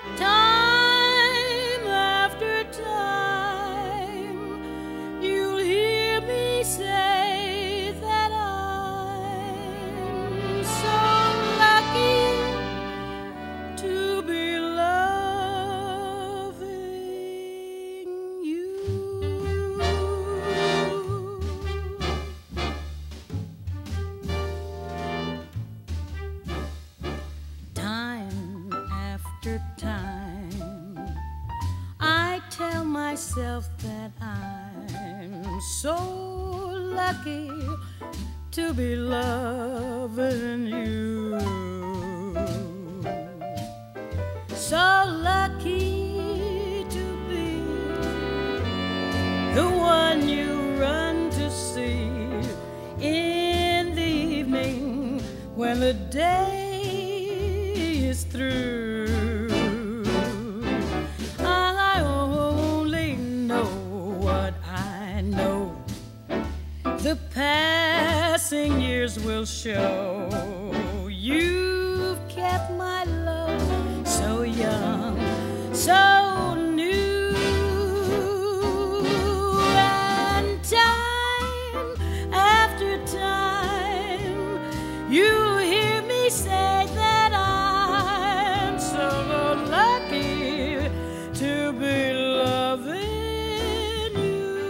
Time after time, you'll hear me say that I'm so lucky to be loving you. Time after time, I tell myself that I'm so lucky to be loving you. So lucky to be the one you run to see in the evening when the day is through. I only know what I know. The passing years will show. You've kept my love so young, so new, and time after time, you'll hear me say that I'm so lucky to be loving you.